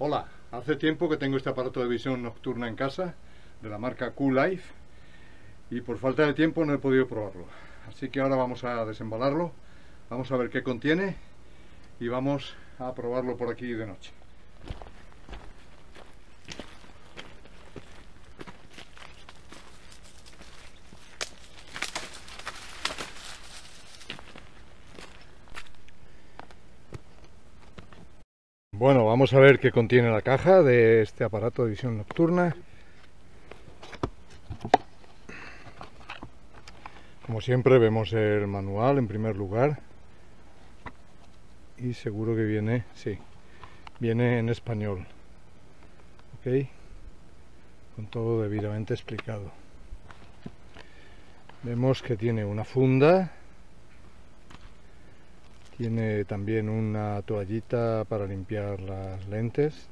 Hola, hace tiempo que tengo este aparato de visión nocturna en casa, de la marca Q-Life, y por falta de tiempo no he podido probarlo. Así que ahora vamos a desembalarlo, vamos a ver qué contiene y vamos a probarlo por aquí de noche. Bueno, vamos a ver qué contiene la caja de este aparato de visión nocturna. Como siempre vemos el manual en primer lugar y seguro que viene, sí, viene en español, ok, con todo debidamente explicado. Vemos que tiene una funda, tiene también una toallita para limpiar las lentes,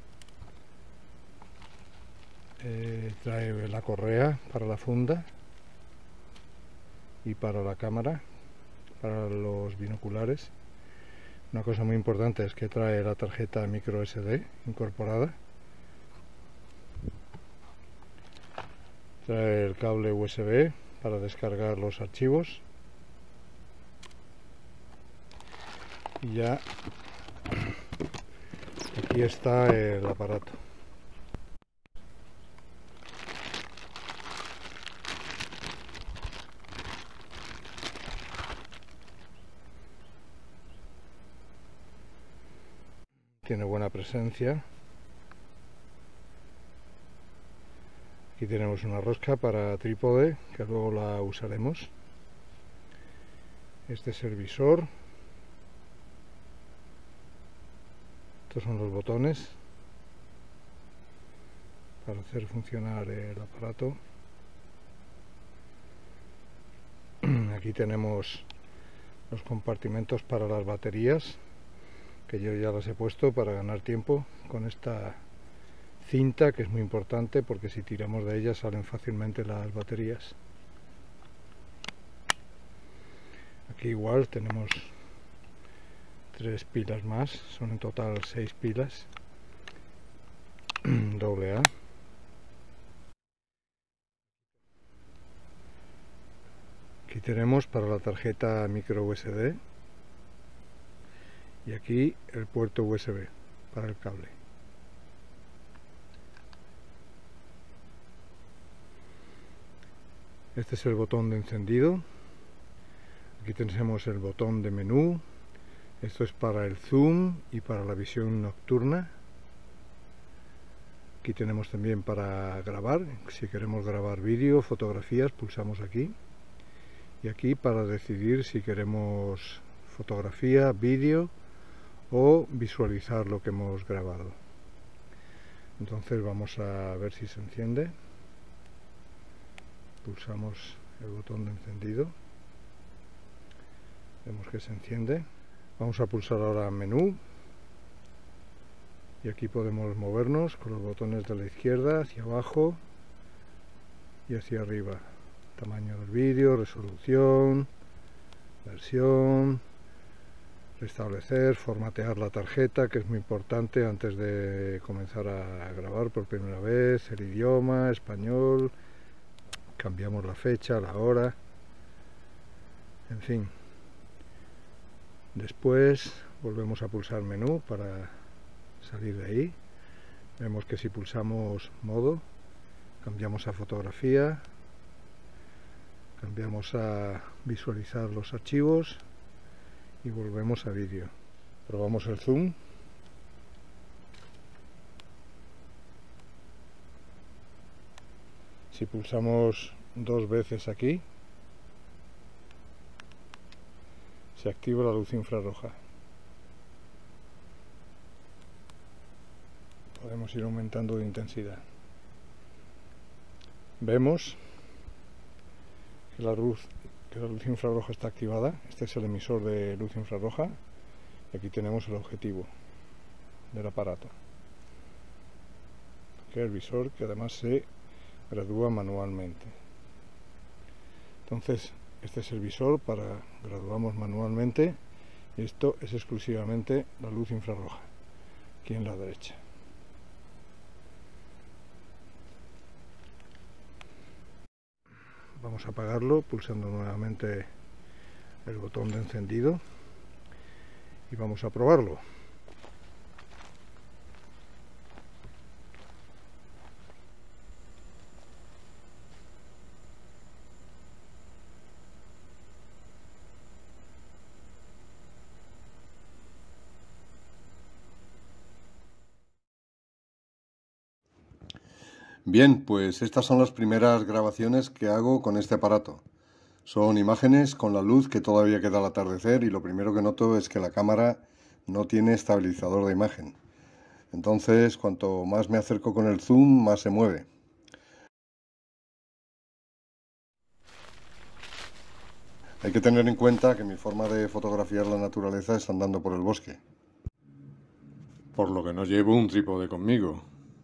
trae la correa para la funda y para la cámara, para los binoculares. Una cosa muy importante es que trae la tarjeta micro SD incorporada, trae el cable USB para descargar los archivos y ya aquí está el aparato. Tiene buena presencia. Aquí tenemos una rosca para trípode que luego la usaremos. Este es el visor. Estos son los botones para hacer funcionar el aparato. Aquí tenemos los compartimentos para las baterías, que yo ya las he puesto para ganar tiempo con esta cinta, que es muy importante porque si tiramos de ella salen fácilmente las baterías. Aquí igual tenemos 3 pilas más, son en total 6 pilas AA. Aquí tenemos para la tarjeta micro USB y aquí el puerto USB para el cable. Este es el botón de encendido. Aquí tenemos el botón de menú. Esto es para el zoom y para la visión nocturna. Aquí tenemos también para grabar. Si queremos grabar vídeo, fotografías, pulsamos aquí. Y aquí para decidir si queremos fotografía, vídeo o visualizar lo que hemos grabado. Entonces vamos a ver si se enciende. Pulsamos el botón de encendido. Vemos que se enciende. Vamos a pulsar ahora menú. Y aquí podemos movernos con los botones de la izquierda hacia abajo y hacia arriba. Tamaño del vídeo, resolución, versión, restablecer, formatear la tarjeta, que es muy importante antes de comenzar a grabar por primera vez, el idioma, español, cambiamos la fecha, la hora, en fin. Después volvemos a pulsar menú para salir de ahí. Vemos que si pulsamos modo, cambiamos a fotografía, cambiamos a visualizar los archivos y volvemos a vídeo. Probamos el zoom. Si pulsamos 2 veces aquí, se activa la luz infrarroja. Podemos ir aumentando de intensidad. Vemos que la luz infrarroja está activada. Este es el emisor de luz infrarroja. Y aquí tenemos el objetivo del aparato. Aquí el visor, que además se gradúa manualmente. Entonces, este es el visor para graduamos manualmente. Y esto es exclusivamente la luz infrarroja, aquí en la derecha. Vamos a apagarlo pulsando nuevamente el botón de encendido y vamos a probarlo. Bien, pues estas son las primeras grabaciones que hago con este aparato. Son imágenes con la luz que todavía queda al atardecer y lo primero que noto es que la cámara no tiene estabilizador de imagen. Entonces, cuanto más me acerco con el zoom, más se mueve. Hay que tener en cuenta que mi forma de fotografiar la naturaleza es andando por el bosque, por lo que no llevo un trípode conmigo.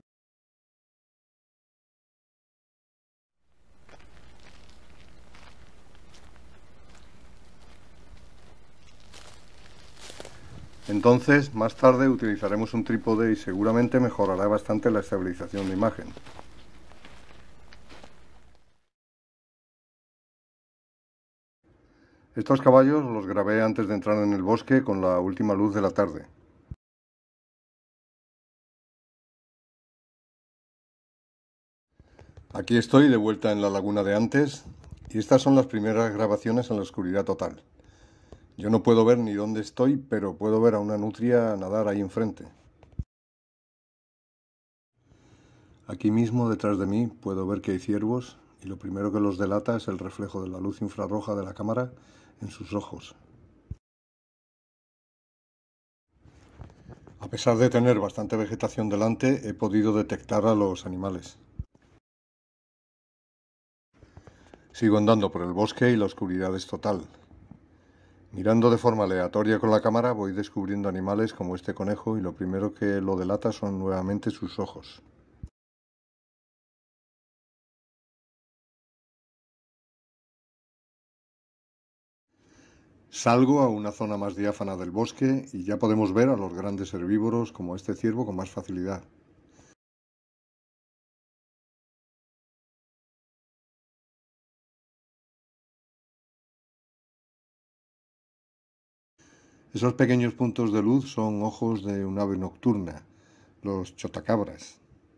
Entonces, más tarde utilizaremos un trípode y seguramente mejorará bastante la estabilización de imagen. Estos caballos los grabé antes de entrar en el bosque con la última luz de la tarde. Aquí estoy de vuelta en la laguna de antes y estas son las primeras grabaciones en la oscuridad total. Yo no puedo ver ni dónde estoy, pero puedo ver a una nutria nadar ahí enfrente. Aquí mismo detrás de mí puedo ver que hay ciervos y lo primero que los delata es el reflejo de la luz infrarroja de la cámara en sus ojos. A pesar de tener bastante vegetación delante, he podido detectar a los animales. Sigo andando por el bosque y la oscuridad es total. Mirando de forma aleatoria con la cámara voy descubriendo animales como este conejo y lo primero que lo delata son nuevamente sus ojos. Salgo a una zona más diáfana del bosque y ya podemos ver a los grandes herbívoros como este ciervo con más facilidad. Esos pequeños puntos de luz son ojos de un ave nocturna, los chotacabras.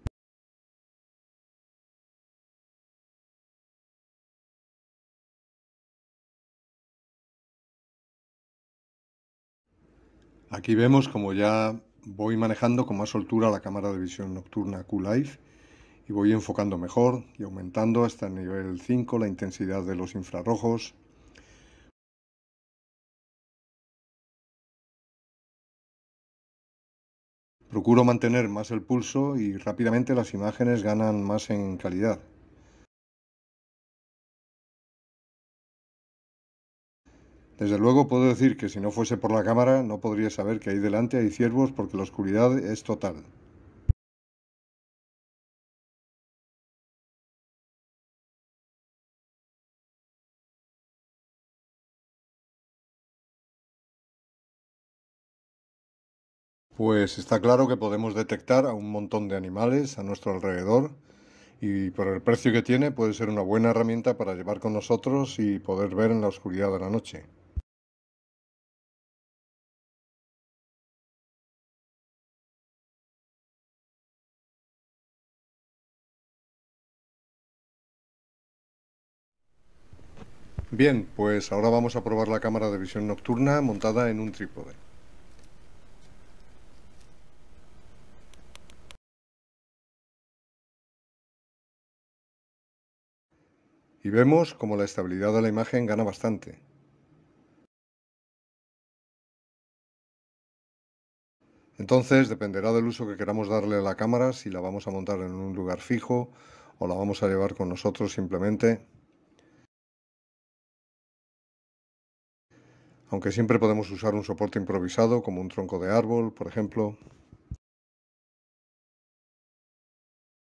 Aquí vemos como ya voy manejando con más soltura la cámara de visión nocturna Q-Life y voy enfocando mejor y aumentando hasta el nivel 5 la intensidad de los infrarrojos. Procuro mantener más el pulso y rápidamente las imágenes ganan más en calidad. Desde luego puedo decir que si no fuese por la cámara no podría saber que ahí delante hay ciervos porque la oscuridad es total. Pues está claro que podemos detectar a un montón de animales a nuestro alrededor y por el precio que tiene puede ser una buena herramienta para llevar con nosotros y poder ver en la oscuridad de la noche. Bien, pues ahora vamos a probar la cámara de visión nocturna montada en un trípode. Y vemos como la estabilidad de la imagen gana bastante. Entonces dependerá del uso que queramos darle a la cámara, si la vamos a montar en un lugar fijo o la vamos a llevar con nosotros simplemente. Aunque siempre podemos usar un soporte improvisado como un tronco de árbol, por ejemplo.